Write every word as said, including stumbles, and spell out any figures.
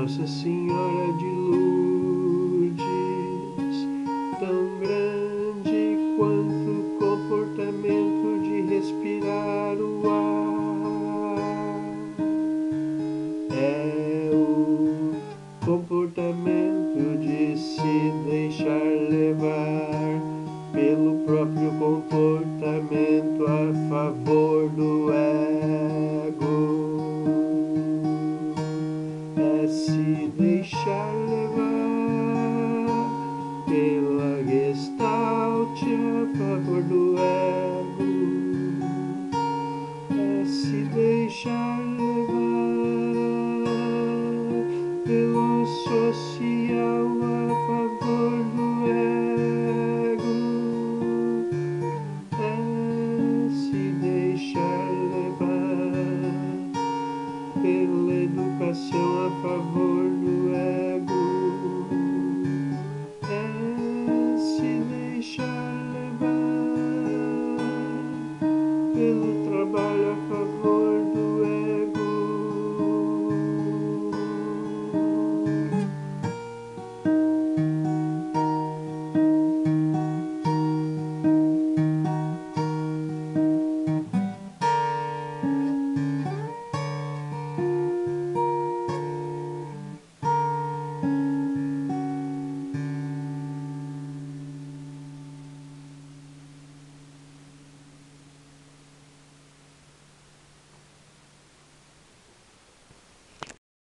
Nossa Senhora de Lourdes, tão grande quanto o comportamento de respirar o ar, é o comportamento de se deixar levar pelo próprio comportamento a favor do ego. É se deixar levar pela Gestalt a favor do ego. É se deixar